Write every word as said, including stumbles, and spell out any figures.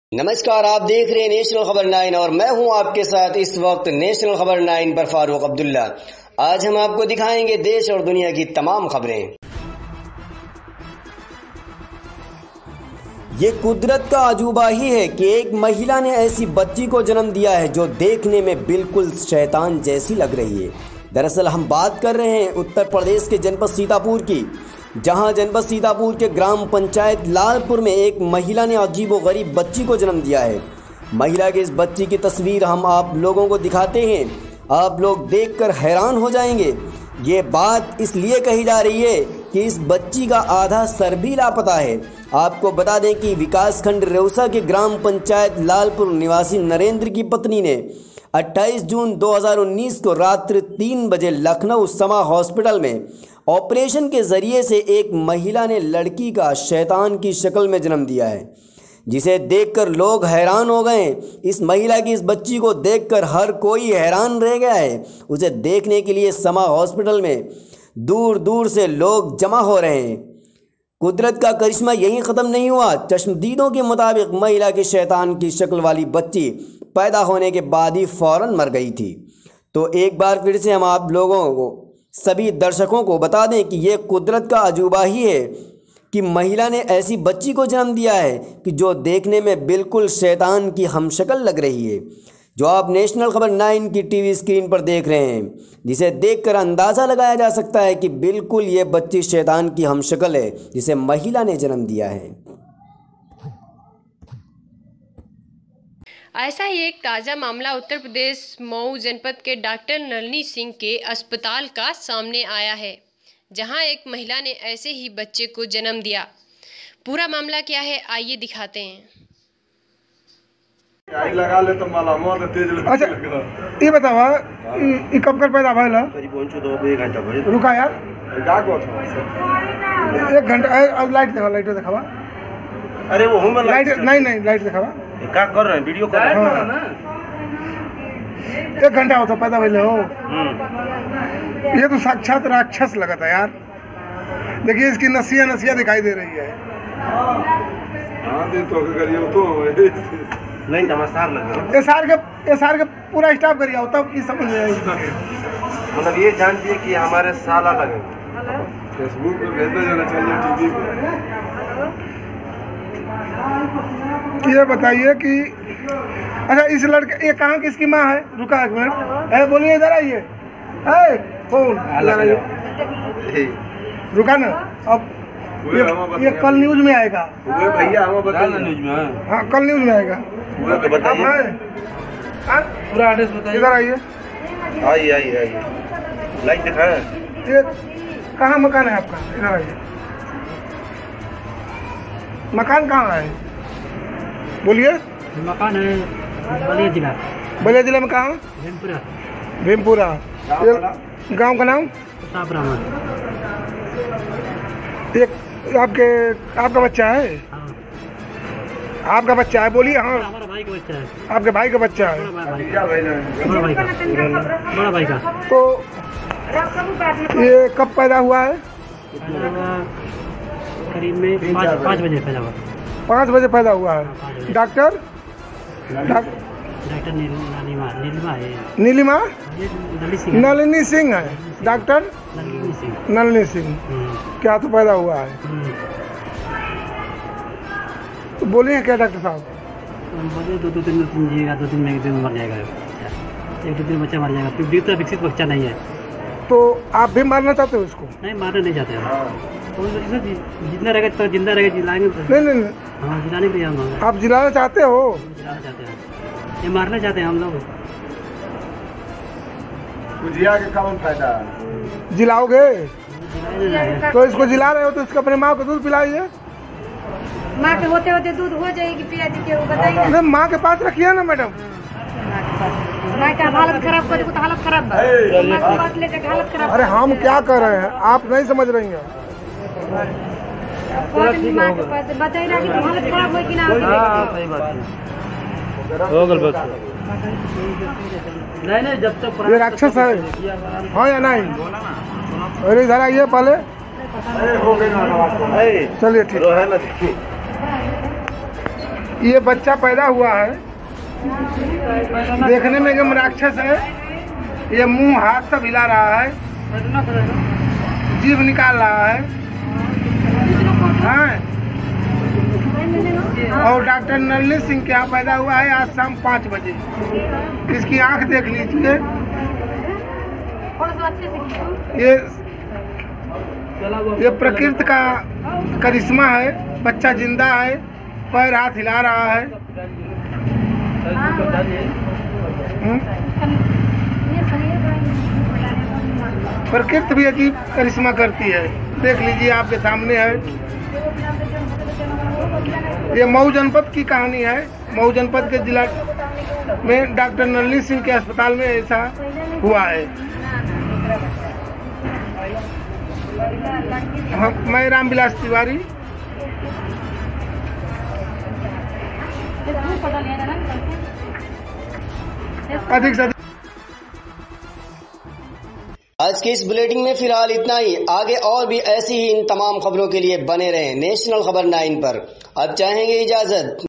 नमस्कार, आप देख रहे हैं नेशनल खबर नाइन और मैं हूं आपके साथ इस वक्त नेशनल खबर नाइन पर फारूक अब्दुल्ला। आज हम आपको दिखाएंगे देश और दुनिया की तमाम खबरें। ये कुदरत का अजूबा ही है कि एक महिला ने ऐसी बच्ची को जन्म दिया है जो देखने में बिल्कुल शैतान जैसी लग रही है। दरअसल हम बात कर रहे हैं उत्तर प्रदेश के जनपद सीतापुर की, जहां जनपद सीतापुर के ग्राम पंचायत लालपुर में एक महिला ने अजीबोगरीब बच्ची को जन्म दिया है। महिला की इस बच्ची की तस्वीर हम आप लोगों को दिखाते हैं, आप लोग देखकर हैरान हो जाएंगे। ये बात इसलिए कही जा रही है कि इस बच्ची का आधा सर भी लापता है। आपको बता दें कि विकासखंड रेउसा के ग्राम पंचायत लालपुर निवासी नरेंद्र की पत्नी ने अट्ठाईस जून दो हज़ार उन्नीस को रात्रि तीन बजे लखनऊ समा हॉस्पिटल में ऑपरेशन के जरिए से एक महिला ने लड़की का शैतान की शक्ल में जन्म दिया है, जिसे देखकर लोग हैरान हो गए। इस महिला की इस बच्ची को देखकर हर कोई हैरान रह गया है। उसे देखने के लिए समा हॉस्पिटल में दूर दूर से लोग जमा हो रहे हैं। कुदरत का करिश्मा यहीं ख़त्म नहीं हुआ। चश्मदीदों के मुताबिक महिला की शैतान की शक्ल वाली बच्ची पैदा होने के बाद ही फ़ौरन मर गई थी। तो एक बार फिर से हम आप लोगों को, सभी दर्शकों को बता दें कि ये कुदरत का अजूबा ही है कि महिला ने ऐसी बच्ची को जन्म दिया है कि जो देखने में बिल्कुल शैतान की हमशक्ल लग रही है, जो आप नेशनल खबर नाइन की टीवी स्क्रीन पर देख रहे हैं, जिसे देखकर अंदाज़ा लगाया जा सकता है कि बिल्कुल ये बच्ची शैतान की हमशक्ल है जिसे महिला ने जन्म दिया है। ऐसा ही एक ताज़ा मामला उत्तर प्रदेश मऊ जनपद के डॉक्टर नलिनी सिंह के अस्पताल का सामने आया है, जहां एक महिला ने ऐसे ही बच्चे को जन्म दिया। पूरा मामला क्या है, आइए दिखाते हैं। लगा ले तो माला मोर तेज। अच्छा, ये बतावा ये कब कर पैदा भइला? करीब पहुंचो दो एक घंटा भइल। रुका यार, का को था एक घंटा। लाइट दिखावा, लाइट दिखावा। अरे वो हम लाइट नहीं नहीं लाइट दिखावा। क्या कर रहे हैं, वीडियो कर रहे हैं ना। एक घंटा होता पैदा भइले हो। ये तो साक्षात राक्षस लगा था यार। देखिए इसकी नसिया नसिया दिखाई दे रही है। हां दे तो करियो तो नहीं नमस्कार लगा। S R K S R K पूरा स्टाफ करिए हो तब ये समझ में आएगी। मतलब ये जानती है कि हमारे साला लगे। फेसबुक पे भेज देना चाहिए, टीवी पे। ये बताइए कि अच्छा इस लड़के, ये कहाँ की इसकी माँ है? रुका एक मिनट, है बोलिए इधर आइए। है फोन इधर आइए, रुका ना। अब ये, ये कल न्यूज में आएगा। वो भैया हमें बताइए न्यूज में। हाँ कल न्यूज में आएगा। वो तो बताइए पूरा एड्रेस बताइए। इधर आइए, आइए आइए आइए, लाइट दिखाएं। ये कहाँ मकान है आपका? इधर आइए। मकान कहाँ है बोलिए? मकान है बलिया जिला। बलिया जिला में कहाँ? भीमपुरा। भीमपुरा। गांव का नाम? प्रताप रामा। एक आपके आपका बच्चा है? हाँ। आपका बच्चा है? बोलिए। हाँ हमारा भाई का बच्चा है। आपके भाई का बच्चा है? बड़ा भाई का बड़ा भाई का। तो ये कब पैदा हुआ है? करीब में पाँच पाँच बजे पैदा हुआ। पाँच बजे पैदा हुआ है। डॉक्टर डॉक्टर नीलिमा नीलिमा है। नीलिमा नलिनी सिंह। नलिनी सिंह है डॉक्टर नलिनी सिंह। नलिनी सिंह क्या तो पैदा हुआ है? तो बोलिए क्या डॉक्टर साहब? बोलिए दो दो दिन दिन जिएगा, दो दिन में एक दिन मर जाएगा, एक दो दिन बच्चा मर जाएगा। फिर भी विकसित बच्चा नहीं है। तो आप भी मारना चाहते हो इसको? नहीं, मारना नहीं चाहते हैं। जितना रहेगा तो जिंदा रहेगा, जिलाएंगे। नहीं नहीं नहीं, हाँ जिलाने के लिए हम। आप जिलाना चाहते हो? जिलाना चाहते हैं, ये मारना चाहते हैं हम लोग। जिला के कौन फायदा? जिलाओगे तो इसको जिला रहे हो तो इसको अपने माँ को दूध पिलाइए। माँ के होते होते दूध हो जाएगी, पिया जी के बताइए। माँ के पास रखिए ना मैडम। माँ का हालत खराब कर तो हालत खराब है। पास ले जाकर हालत खराब। अरे हम क्या कर रहे हैं, आप नहीं समझ रही हैं। माँ के पास बताइए कि हालत खराब हो कि ना। सही बात हो गल बस। नहीं नहीं, जब तक ये राक्षस है हाँ या नहीं? अरे इधर आइए पहले। चलिए ठीक है। ये बच्चा पैदा हुआ है, देखने में एकदम राक्षस है। ये मुंह हाथ सब हिला रहा है, जीभ निकाल रहा है, हाँ। और डॉक्टर नलिनी सिंह के यहाँ पैदा हुआ है आज शाम पाँच बजे। इसकी आंख देख लीजिए, ये ये प्रकृति का करिश्मा है। बच्चा जिंदा है, पैर हाथ हिला रहा है। प्रकृति भी अजीब करिश्मा करती है, देख लीजिए आपके सामने है। ये मऊ जनपद की कहानी है। मऊ जनपद के जिला में डॉक्टर नलिनी सिंह के अस्पताल में ऐसा हुआ है। हाँ, मैं रामविलास तिवारी। अधिक से अधिक आज के इस बुलेटिन में फिलहाल इतना ही। आगे और भी ऐसी ही इन तमाम खबरों के लिए बने रहें नेशनल खबर नाइन पर। अब चाहेंगे इजाजत।